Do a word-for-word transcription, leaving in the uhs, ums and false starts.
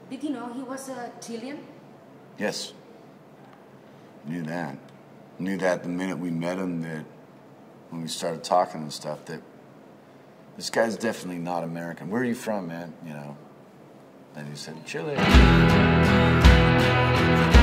Did you know he was a Chilean? Yes. Knew that. Knew that the minute we met him, that when we started talking and stuff, that this guy's definitely not American. Where are you from, man? You know. And he said, Chile.